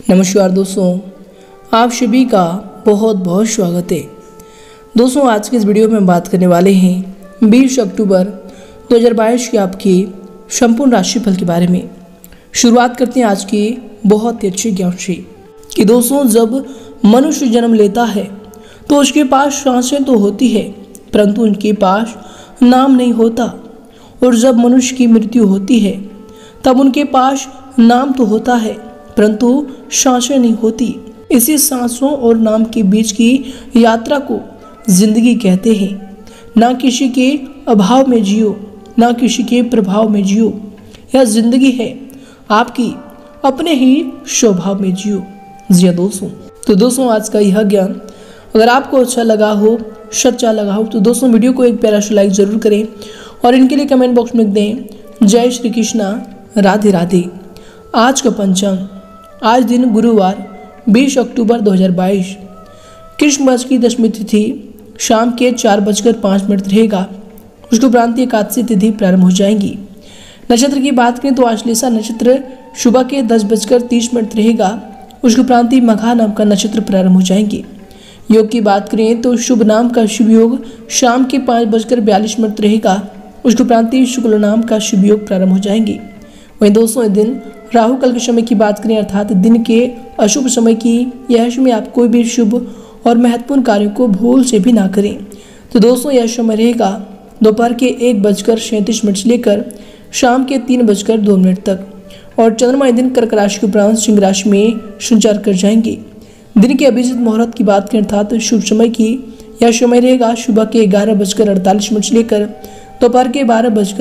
नमस्कार दोस्तों, आप सभी का बहुत बहुत स्वागत है। दोस्तों, आज के इस वीडियो में हम बात करने वाले हैं 20 अक्टूबर 2022 की आपकी संपूर्ण राशिफल के बारे में। शुरुआत करते हैं आज की बहुत ही अच्छी ज्ञान से कि दोस्तों, जब मनुष्य जन्म लेता है तो उसके पास सांसें तो होती है परंतु उनके पास नाम नहीं होता, और जब मनुष्य की मृत्यु होती है तब उनके पास नाम तो होता है परंतु सांसें नहीं होती। इसी सांसों और नाम के बीच की यात्रा को जिंदगी कहते हैं। ना किसी के अभाव में जियो, ना किसी के प्रभाव में जियो। यह जिंदगी है आपकी, अपने ही स्वभाव में जियो। जी दोस्तों, तो दोस्तों आज का यह ज्ञान अगर आपको अच्छा लगा हो, सच्चा लगा हो, तो दोस्तों वीडियो को एक प्यारा सा लाइक जरूर करें और इनके लिए कमेंट बॉक्स में लिख दें जय श्री कृष्णा, राधे राधे। आज का पंचांग, आज दिन गुरुवार 20 अक्टूबर 2022, कृष्ण पक्ष की दशमी तिथि शाम के 4:05 रहेगा। उसके उपरांत एकादशी तिथि प्रारंभ हो जाएंगी। नक्षत्र की बात करें तो आश्लेषा नक्षत्र सुबह के 10:30 रहेगा। उसके उपरांत मघा नाम का नक्षत्र प्रारंभ हो जाएंगे। योग की बात करें तो शुभ नाम का शुभ योग शाम के 5:42 रहेगा। उसके उपरांत शुक्ल नाम का शुभ योग प्रारंभ हो जाएंगे। वहीं दोस्तों, इस दिन राहु काल के समय की बात करें अर्थात दिन के अशुभ समय की, यह समय आप कोई भी शुभ और महत्वपूर्ण कार्यों को भूल से भी ना करें। तो दोस्तों, यह समय रहेगा दोपहर के 1:37 से लेकर शाम के 3:02 तक, और चंद्रमा दिन कर्क राशि के उपरांत सिंह राशि में संचार कर जाएंगे। दिन के अभिजित मुहूर्त की बात करें अर्थात शुभ समय की, यह समय रहेगा सुबह के 11:48 से लेकर दोपहर के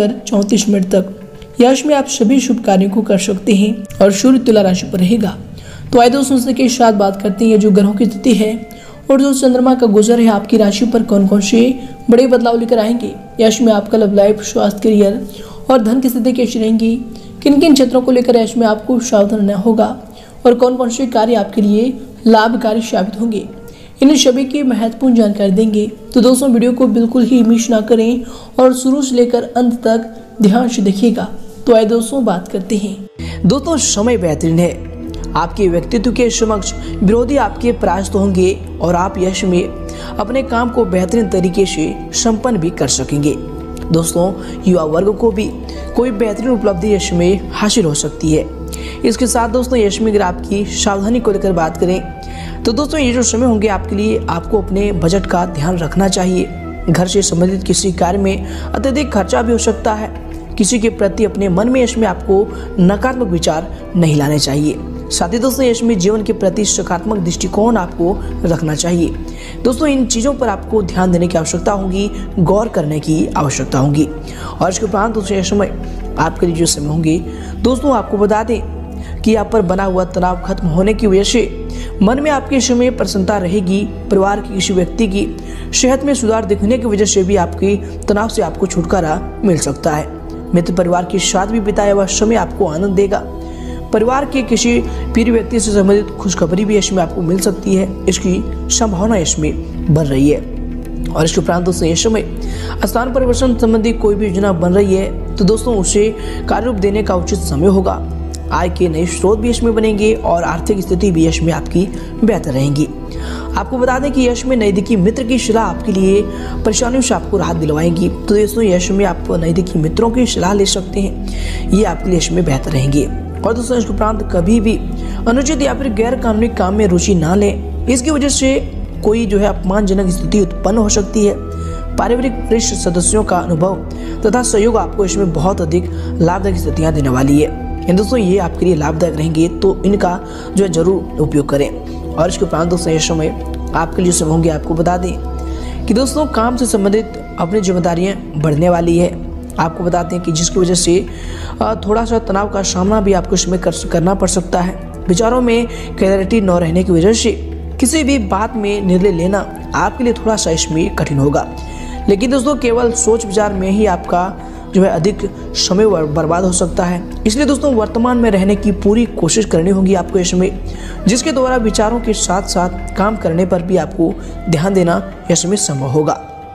12:34 तक। यश में आप सभी शुभ कार्यों को कर सकते हैं और सूर्य तुला राशि पर रहेगा। तो आइए दोस्तों के साथ बात करते हैं जो ग्रहों की स्थिति है और जो चंद्रमा का गोचर है आपकी राशि पर कौन कौन से बड़े बदलाव लेकर आएंगे। यश में आपका लव लाइफ, स्वास्थ्य, करियर और धन की स्थिति कैसी रहेंगी, किन किन क्षेत्रों को लेकर यश में आपको सावधान रहना होगा और कौन कौन से कार्य आपके लिए लाभकारी साबित होंगे, इन सभी की महत्वपूर्ण जानकारी देंगे। तो दोस्तों, वीडियो को बिल्कुल ही मिस ना करें और शुरू से लेकर अंत तक ध्यान से देखिएगा। तो आइए दोस्तों बात करते हैं। दोस्तों, समय बेहतरीन है। आपके व्यक्तित्व के समक्ष विरोधी आपके परास्त होंगे और आप यश में अपने काम को बेहतरीन तरीके से संपन्न भी कर सकेंगे। दोस्तों, युवा वर्ग को भी कोई बेहतरीन उपलब्धि यश में हासिल हो सकती है। इसके साथ दोस्तों, यश में अगर आपकी सावधानी को लेकर बात करें तो दोस्तों, ये जो समय होंगे आपके लिए, आपको अपने बजट का ध्यान रखना चाहिए। घर से संबंधित किसी कार्य में अत्यधिक खर्चा भी हो सकता है। किसी के प्रति अपने मन में यश में आपको नकारात्मक विचार नहीं लाने चाहिए। साथ ही दोस्तों, यश में जीवन के प्रति सकारात्मक दृष्टिकोण आपको रखना चाहिए। दोस्तों, इन चीज़ों पर आपको ध्यान देने की आवश्यकता होगी, गौर करने की आवश्यकता होगी। और इसके उपरांत दोस्तों, यह समय आपके लिए जो समय होंगे दोस्तों, आपको बता दें कि आप पर बना हुआ तनाव खत्म होने की वजह से मन में आपके समय प्रसन्नता रहेगी। परिवार के किसी व्यक्ति की सेहत में सुधार दिखने की वजह से भी आपकी तनाव से आपको छुटकारा मिल सकता है। मित्र परिवार के साथ भी बिताया हुआ समय आपको आनंद देगा। परिवार के किसी प्रिय व्यक्ति से संबंधित खुशखबरी भी यश में आपको मिल सकती है, इसकी संभावना यश में बन रही है। और इसके उपरांत दोस्तों, यह समय स्थान परिवर्तन संबंधी कोई भी योजना बन रही है तो दोस्तों उसे कार्य रूप देने का उचित समय होगा। आय के नए स्रोत भी यश में बनेंगे और आर्थिक स्थिति भी यश में आपकी बेहतर रहेंगी। आपको बता दें कि यश में नजदीकी मित्र की सलाह आपके लिए परेशानियों से आपको राहत दिलवाएंगी। तो दोस्तों, यश में आप नजदीकी मित्रों की सलाह ले सकते हैं, ये आपके लिए यश में बेहतर रहेंगे। और दोस्तों, इसके उपरांत कभी भी अनुचित या फिर गैर कानूनी काम में रुचि ना लें। इसकी वजह से कोई जो है अपमानजनक स्थिति उत्पन्न हो सकती है। पारिवारिक वरिष्ठ सदस्यों का अनुभव तथा सहयोग आपको इसमें बहुत अधिक लाभदायक स्थितियाँ देने वाली है। दोस्तों, ये आपके लिए लाभदायक रहेंगे तो इनका जो है जरूर उपयोग करें। और इसके उपरांत दोस्तों, यह समय आपके लिए समय होंगे। आपको बता दें कि दोस्तों, काम से संबंधित अपनी जिम्मेदारियां बढ़ने वाली है। आपको बताते हैं कि जिसकी वजह से थोड़ा सा तनाव का सामना भी आपको इसमें करना पड़ सकता है। विचारों में क्लैरिटी न रहने की वजह से किसी भी बात में निर्णय लेना आपके लिए थोड़ा सा इसमें कठिन होगा। लेकिन दोस्तों, केवल सोच विचार में ही आपका जो है अधिक समय बर्बाद हो सकता है। इसलिए दोस्तों, वर्तमान में रहने की पूरी कोशिश करनी होगी आपको इसमें, जिसके द्वारा विचारों के साथ साथ काम करने पर भी आपको ध्यान देना इसमें संभव होगा।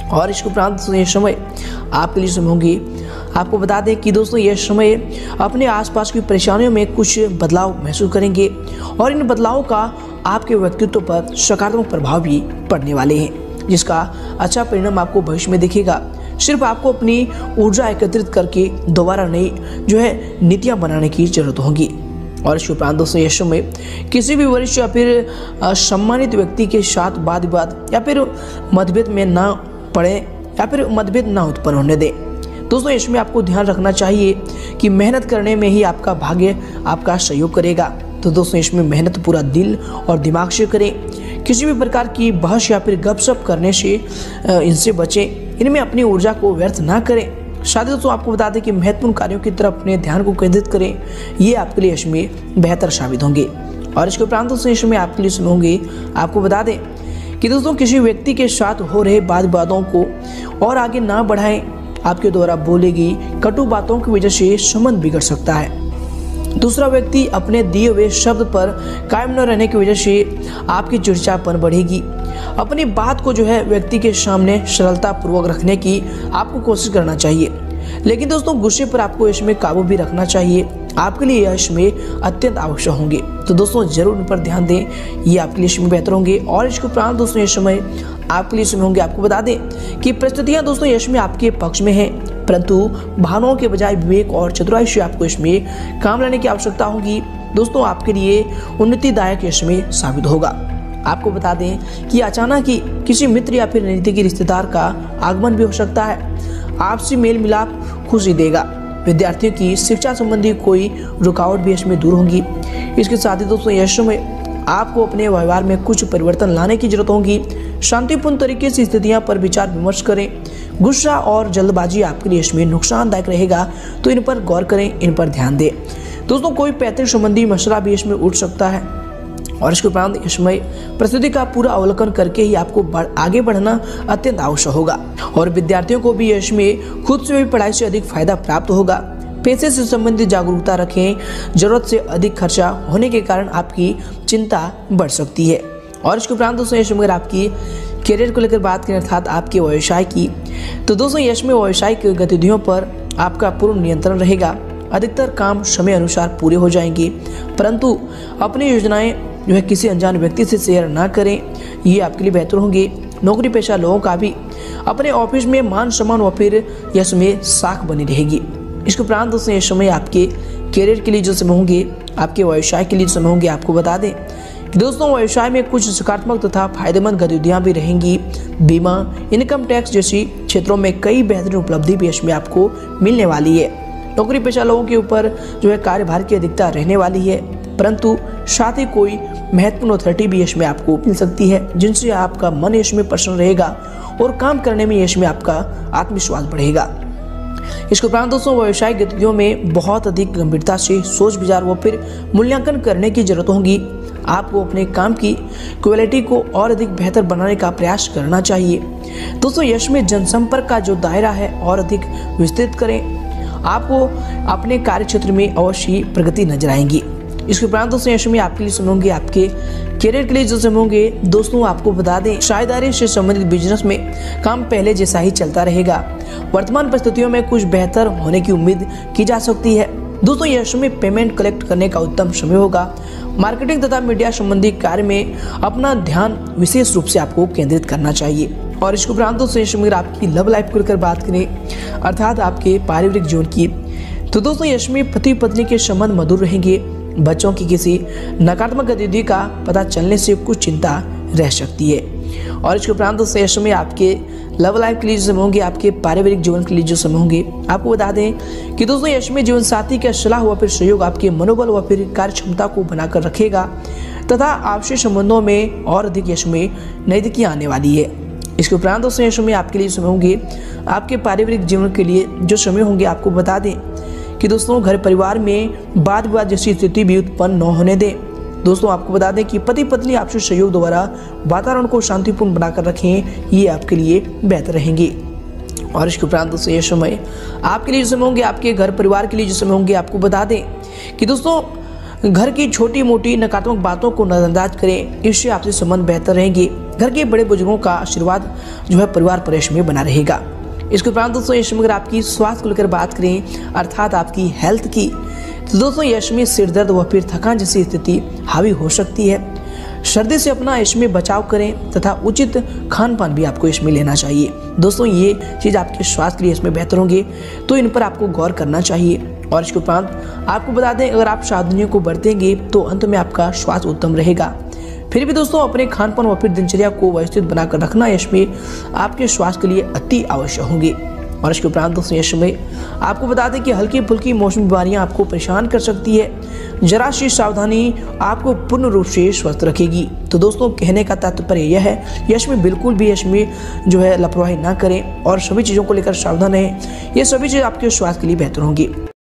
और इसके उपरांत दोस्तों ये समय आपके लिए समय होंगे। आपको बता दें कि दोस्तों ये समय अपने आसपास की परेशानियों में कुछ बदलाव महसूस करेंगे और इन बदलावों का आपके व्यक्तित्व पर सकारात्मक प्रभाव भी पड़ने वाले हैं, जिसका अच्छा परिणाम आपको भविष्य में दिखेगा। सिर्फ आपको अपनी ऊर्जा एकत्रित करके दोबारा नई नीतियाँ बनाने की जरूरत होगी। और इसके उपरांत दोस्तों ये समय किसी भी वरिष्ठ या फिर सम्मानित व्यक्ति के साथ वाद विवाद या फिर मतभेद में ना पड़े या फिर मतभेद ना उत्पन्न होने दें। दोस्तों इसमें आपको ध्यान रखना चाहिए कि मेहनत करने में ही आपका भाग्य आपका सहयोग करेगा। तो दोस्तों इसमें मेहनत पूरा दिल और दिमाग से करें। किसी भी प्रकार की बहस या फिर गपशप करने से इनसे बचें। इनमें अपनी ऊर्जा को व्यर्थ ना करें। साथ ही दोस्तों आपको बता दें कि महत्वपूर्ण कार्यों की तरफ अपने ध्यान को केंद्रित करें, ये आपके लिए इसमें बेहतर साबित होंगे। और इसके उपरांत दोस्तों इसमें आपके लिए समय होंगे। आपको बता दें कि दोस्तों किसी व्यक्ति के साथ हो रहे वाद विवादों को और आगे ना बढ़ाएं। आपके द्वारा बोली गई कटु बातों की वजह से संबंध बिगड़ सकता है। दूसरा व्यक्ति अपने दिए हुए शब्द पर कायम न रहने की वजह से आपकी चिड़चिड़ापन बढ़ेगी। अपनी बात को व्यक्ति के सामने सरलता पूर्वक रखने की आपको कोशिश करना चाहिए, लेकिन दोस्तों गुस्से पर आपको इसमें काबू भी रखना चाहिए। आपके लिए यह इसमें अत्यंत आवश्यक होंगे। तो दोस्तों जरूर इन पर ध्यान दें, ये आपके लिए इसमें बेहतर होंगे। और इसके उपरांत दोस्तों ये समय आपके लिए समय होंगे। आपको बता दें कि परिस्थितियां दोस्तों इसमें आपके पक्ष में हैं, परंतु भावनाओं के बजाय विवेक और चतुराई से आपको इसमें काम लेने की आवश्यकता होगी। दोस्तों आपके लिए उन्नतिदायक इसमें साबित होगा। आपको बता दें कि अचानक ही किसी मित्र या फिर नजदीकी रिश्तेदार का आगमन भी हो सकता है। आपसी मेल मिलाप खुशी देगा। विद्यार्थियों की शिक्षा संबंधी कोई रुकावट भी इसमें दूर होगी। इसके साथ ही दोस्तों यह समय आपको अपने व्यवहार में कुछ परिवर्तन लाने की जरूरत होगी। शांतिपूर्ण तरीके से स्थितियां पर विचार विमर्श करें। गुस्सा और जल्दबाजी आपके लिए इसमें नुकसानदायक रहेगा, तो इन पर गौर करें, इन पर ध्यान दें। दोस्तों कोई पैतृक संबंधी मसला भी इसमें उठ सकता है। और इसके उपरांत इसमें परिस्थिति का पूरा अवलोकन करके ही आपको आगे बढ़ना अत्यंत आवश्यक होगा। और विद्यार्थियों को भी इसमें खुद से भी पढ़ाई से अधिक फायदा प्राप्त होगा। पैसे से संबंधित जागरूकता रखें। जरूरत से अधिक खर्चा होने के कारण आपकी चिंता बढ़ सकती है। और इसके उपरांत दोस्तों यश में आपकी करियर को लेकर बात करें, अर्थात आपके व्यवसाय की, तो दोस्तों यश में व्यावसायिक गतिविधियों पर आपका पूर्ण नियंत्रण रहेगा। अधिकतर काम समय अनुसार पूरे हो जाएंगे, परंतु अपनी योजनाएं किसी अनजान व्यक्ति से शेयर ना करें, ये आपके लिए बेहतर होंगे। नौकरी पेशा लोगों का भी अपने ऑफिस में मान सम्मान व फिर यश में साख बनी रहेगी। इसके उपरांत दोस्तों ये समय आपके करियर के लिए जो समय होंगे, आपके व्यवसाय के लिए समय होंगे। आपको बता दें कि दोस्तों व्यवसाय में कुछ सकारात्मक तथा फायदेमंद गतिविधियां भी रहेंगी। बीमा, इनकम टैक्स जैसी क्षेत्रों में कई बेहतरीन उपलब्धि भी इसमें आपको मिलने वाली है। नौकरी पेशा लोगों के ऊपर कार्यभार की अधिकता रहने वाली है, परंतु साथ ही कोई महत्वपूर्ण अथॉरिटी भी इसमें आपको मिल सकती है, जिनसे आपका मन इसमें प्रसन्न रहेगा और काम करने में इसमें आपका आत्मविश्वास बढ़ेगा। इसके उपरांत दोस्तों व्यावसायिक गतिविधियों में बहुत अधिक गंभीरता से सोच विचार व फिर मूल्यांकन करने की जरूरत होगी। आपको अपने काम की क्वालिटी को और अधिक बेहतर बनाने का प्रयास करना चाहिए। दोस्तों यश में जनसंपर्क का जो दायरा है और अधिक विस्तृत करें। आपको अपने कार्य क्षेत्र में अवश्य प्रगति नजर आएंगी। इसके उपरांत दोस्तों यश में आपके लिए समय होंगे, आपके करियर के लिए जो समय होंगे। दोस्तों आपको बता दें साझेदारी से संबंधित बिजनेस में काम पहले जैसा ही चलता रहेगा। वर्तमान परिस्थितियों में कुछ बेहतर होने की उम्मीद की जा सकती है। दोस्तों यह समय पेमेंट कलेक्ट करने का उत्तम समय होगा। मार्केटिंग तथा मीडिया संबंधी कार्य में अपना ध्यान विशेष रूप से आपको केंद्रित करना चाहिए। और इसके उपरांत दोस्तों यह समय आपकी लव लाइफ को लेकर बात करें, अर्थात आपके पारिवारिक जीवन की, तो दोस्तों यह समय पति पत्नी के संबंध मधुर रहेंगे। बच्चों की किसी नकारात्मक गतिविधि का पता चलने से कुछ चिंता रह सकती है। और इसके उपरांत दोस्तों यह समय आपके लव लाइफ के लिए जो समय होंगे, आपके पारिवारिक जीवन के लिए जो समय होंगे। आपको बता दें कि दोस्तों यश में जीवन साथी का सलाह व फिर सहयोग आपके मनोबल व फिर कार्य क्षमता को बनाकर रखेगा तथा आपसे संबंधों में और अधिक यश में नजदीकियां आने वाली है। इसके उपरांत दोस्तों यश में आपके लिए समय होंगे, आपके पारिवारिक जीवन के लिए जो समय होंगे। आपको बता दें कि दोस्तों घर परिवार में वाद विवाद जैसी स्थिति भी उत्पन्न न होने दें। दोस्तों आपको बता दें कि पति पत्नी आपसे सहयोग द्वारा वातावरण को शांतिपूर्ण बनाकर रखें, ये आपके लिए बेहतर रहेंगे। और इसके उपरांत दोस्तों ये समय आपके लिए जो समय होंगे, आपके घर परिवार के लिए जो समय होंगे। आपको बता दें कि दोस्तों घर की छोटी मोटी नकारात्मक बातों को नजरअंदाज करें, इससे आपसे संबंध बेहतर रहेंगे। घर के बड़े बुजुर्गों का आशीर्वाद जो है परिवार परिवेश में बना रहेगा। इसके उपरांत दोस्तों यश में अगर आपकी स्वास्थ्य को लेकर बात करें, अर्थात आपकी हेल्थ की, तो दोस्तों यश में सिर दर्द व फिर थकान जैसी स्थिति हावी हो सकती है। सर्दी से अपना यश में बचाव करें तथा उचित खान पान भी आपको इसमें लेना चाहिए। दोस्तों ये चीज़ आपके स्वास्थ्य के लिए इसमें बेहतर होंगे, तो इन पर आपको गौर करना चाहिए। और इसके उपरांत आपको बता दें, अगर आप सावधानियों को बरतेंगे तो अंत में आपका स्वास्थ्य उत्तम रहेगा। फिर भी दोस्तों अपने खान पान व फिर दिनचर्या को व्यवस्थित बनाकर रखना यश में आपके स्वास्थ्य के लिए अति आवश्यक होंगे। और इसके उपरांत दोस्तों यश में आपको बता दें कि हल्की फुल्की मौसमी बीमारियां आपको परेशान कर सकती है। जरा सी सावधानी आपको पूर्ण रूप से स्वस्थ रखेगी। तो दोस्तों कहने का तात्पर्य यह है, यश में बिल्कुल भी यश में जो है लापरवाही ना करें और सभी चीज़ों को लेकर सावधान रहें। ये सभी चीज़ आपके स्वास्थ्य के लिए बेहतर होंगी।